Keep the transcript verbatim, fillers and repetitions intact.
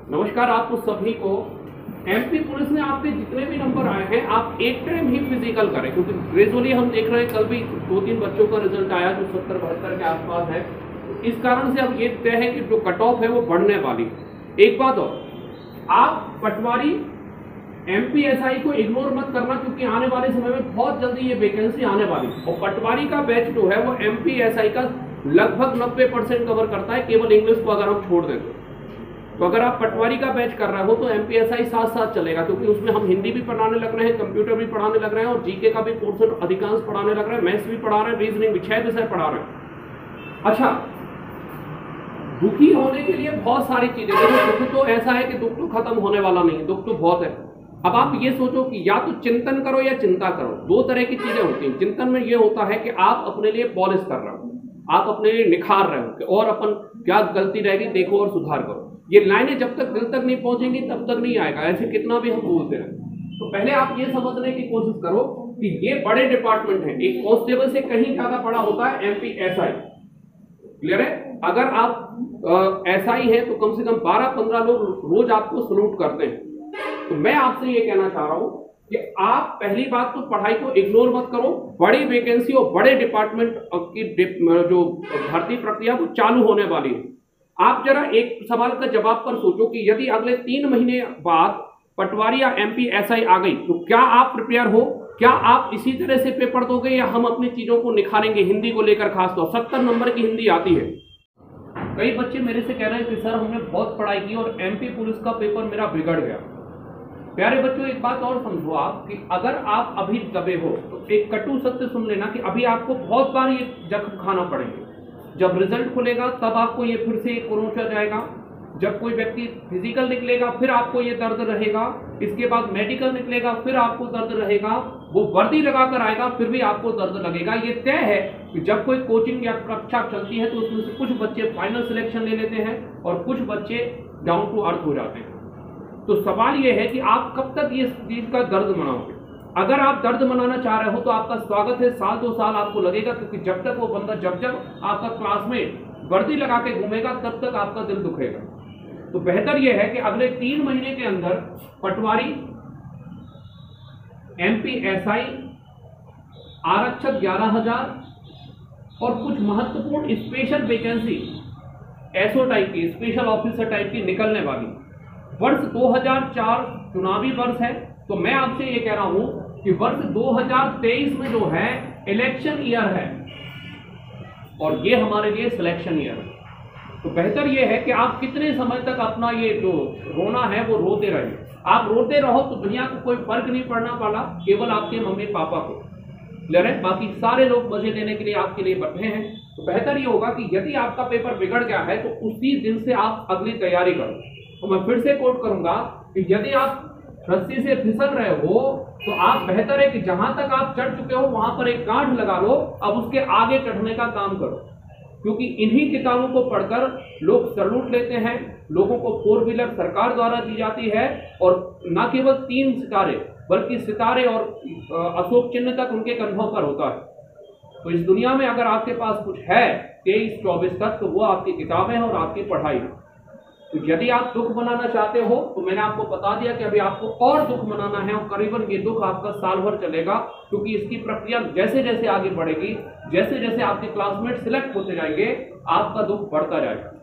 नमस्कार आपको सभी को। एमपी पुलिस ने आपके जितने भी नंबर आए हैं आप एक टाइम ही फिजिकल करें, क्योंकि ग्रेजुअली हम देख रहे हैं कल भी दो तीन बच्चों का रिजल्ट आया जो सत्तर बहत्तर के आसपास है। इस कारण से अब ये तय है कि जो कट ऑफ है वो बढ़ने वाली है। एक बात और, आप पटवारी एमपीएसआई को इग्नोर मत करना, क्योंकि आने वाले समय में बहुत जल्दी ये वैकेंसी आने वाली है। और पटवारी का बैच जो है वो एमपीएसआई का लगभग नब्बे परसेंट कवर करता है, केवल इंग्लिश को अगर हम छोड़ दें तो। अगर आप पटवारी का बैच कर रहे हो तो एमपीएसआई साथ साथ चलेगा, क्योंकि उसमें हम हिंदी भी पढ़ाने लग रहे हैं, कंप्यूटर भी पढ़ाने लग रहे हैं और जीके का भी पोर्शन अधिकांश पढ़ाने लग रहे हैं, मैथ्स भी पढ़ा रहे हैं, रीजनिंग भी, छह विषय पढ़ा रहे हैं। अच्छा, दुखी होने के लिए बहुत सारी चीजें, देखो दुख तो ऐसा है कि दुख तो खत्म होने वाला नहीं है, दुख तो बहुत है। अब आप ये सोचो कि या तो चिंतन करो या चिंता करो, दो तरह की चीजें होती हैं। चिंतन में ये होता है कि आप अपने लिए पॉलिश कर रहे हो, आप अपने लिए निखार रहे हो और अपन क्या गलती रहेगी देखो और सुधार करो। ये लाइनें जब तक दिल तक नहीं पहुंचेंगी तब तक नहीं आएगा, ऐसे कितना भी हम बोलते हैं। तो पहले आप ये समझने की कोशिश करो कि ये बड़े डिपार्टमेंट हैं, एक कांस्टेबल से कहीं ज्यादा बड़ा होता है एमपीएसआई। क्लियर है? अगर आप एसआई है तो कम से कम बारह पंद्रह लोग रोज आपको सलूट करते हैं। तो मैं आपसे ये कहना चाह रहा हूं कि आप पहली बात तो पढ़ाई को इग्नोर मत करो। बड़ी वैकेंसी और बड़े डिपार्टमेंट की जो भर्ती प्रक्रिया वो चालू होने वाली है। आप जरा एक सवाल का जवाब पर सोचो कि यदि अगले तीन महीने बाद पटवारी या एमपीएसआई आ गई तो क्या आप प्रिपेयर हो? क्या आप इसी तरह से पेपर दोगे या हम अपनी चीजों को निखारेंगे? हिंदी को लेकर खासतौर सत्तर नंबर की हिंदी आती है। कई बच्चे मेरे से कह रहे हैं कि सर हमने बहुत पढ़ाई की और एमपी पुलिस का पेपर मेरा बिगड़ गया। प्यारे बच्चों, एक बात और समझो आप कि अगर आप अभी दबे हो तो एक कटु सत्य सुन लेना कि अभी आपको बहुत बार ये जख्म खाना पड़ेंगे। जब रिजल्ट खुलेगा तब आपको ये फिर से कोरोचा जाएगा, जब कोई व्यक्ति फिजिकल निकलेगा फिर आपको ये दर्द रहेगा, इसके बाद मेडिकल निकलेगा फिर आपको दर्द रहेगा, वो वर्दी लगाकर आएगा फिर भी आपको दर्द लगेगा। ये तय है कि जब कोई कोचिंग या कक्षा चलती है तो उसमें से कुछ बच्चे फाइनल सिलेक्शन ले लेते हैं और कुछ बच्चे डाउन टू अर्थ हो जाते हैं। तो सवाल ये है कि आप कब तक ये चीज का दर्द मनाओगे? अगर आप दर्द मनाना चाह रहे हो तो आपका स्वागत है, साल दो साल आपको लगेगा, क्योंकि जब तक वो बंदा जब जब आपका क्लासमेट वर्दी लगा के घूमेगा तब तक आपका दिल दुखेगा। तो बेहतर यह है कि अगले तीन महीने के अंदर पटवारी, एमपीएसआई, आरक्षक ग्यारह हजार और कुछ महत्वपूर्ण स्पेशल वैकेंसी एसओ टाइप की, स्पेशल ऑफिसर टाइप की निकलने वाली। वर्ष दो हज़ार चार चुनावी वर्ष है, तो मैं आपसे ये कह रहा हूं कि वर्ष दो हज़ार तेईस में जो है इलेक्शन ईयर है और ये हमारे लिए सिलेक्शन ईयर है। तो बेहतर ये है कि आप कितने समय तक अपना ये जो रोना है वो रोते रहे। आप रोते रहो तो दुनिया को कोई फर्क नहीं पड़ना वाला, केवल आपके मम्मी पापा को। क्लियर है? बाकी सारे लोग मजे लेने के लिए आपके लिए बैठे हैं। तो बेहतर ये होगा कि यदि आपका पेपर बिगड़ गया है तो उसी दिन से आप अगली तैयारी करो। तो मैं फिर से कोट करूंगा कि यदि आप रस्सी से फिसल रहे हो तो आप बेहतर है कि जहां तक आप चढ़ चुके हो वहां पर एक गांठ लगा लो, अब उसके आगे चढ़ने का काम करो। क्योंकि इन्हीं किताबों को पढ़कर लोग सैल्यूट लेते हैं, लोगों को फोर व्हीलर सरकार द्वारा दी जाती है और न केवल तीन सितारे बल्कि सितारे और अशोक चिन्ह तक उनके कंधों पर होता है। तो इस दुनिया में अगर आपके पास कुछ है तेईस चौबीस तक तो वो आपकी किताबें और आपकी पढ़ाई। तो यदि आप दुख मनाना चाहते हो तो मैंने आपको बता दिया कि अभी आपको और दुख मनाना है और करीबन ये दुख आपका साल भर चलेगा, क्योंकि इसकी प्रक्रिया जैसे जैसे आगे बढ़ेगी, जैसे जैसे आपके क्लासमेट सिलेक्ट होते जाएंगे, आपका दुख बढ़ता जाएगा।